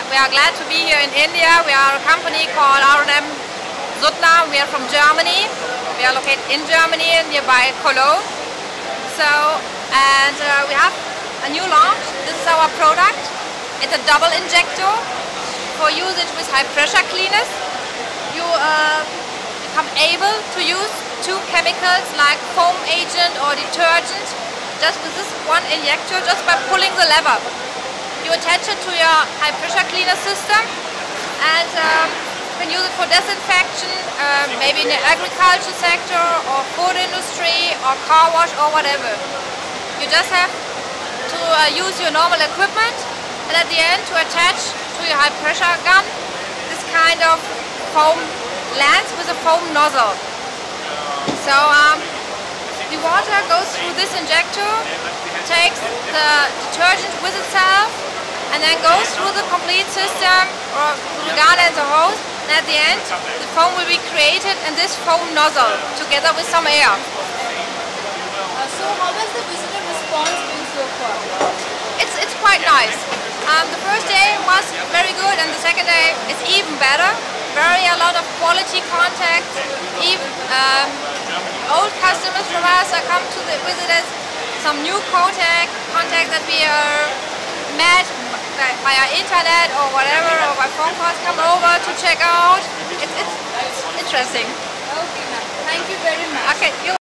We are glad to be here in India. We are a company called R&M Suttner. We are from Germany. We are located in Germany, nearby Cologne. We have a new launch. This is our product. It's a double injector for usage with high pressure cleaners. You become able to use two chemicals like foam agent or detergent just with this one injector, just by pulling the lever. You attach it to your high pressure cleaner system and you can use it for disinfection, maybe in the agriculture sector or food industry or car wash or whatever. You just have to use your normal equipment and at the end to attach to your high pressure gun this kind of foam lens with a foam nozzle. So the water goes through this injector, takes the detergent with itself and then goes through the complete system or through the gun and the hose, and at the end the foam will be created in this foam nozzle together with some air. So how has the visitor response been so far? It's quite nice. The first day was very good and the second day is even better. A lot of quality contacts, even old customers from us that come to visit us, some new contacts that we met via internet or whatever, or by phone calls come over to check out. It's interesting. Okay, ma'am. Thank you very much. Okay.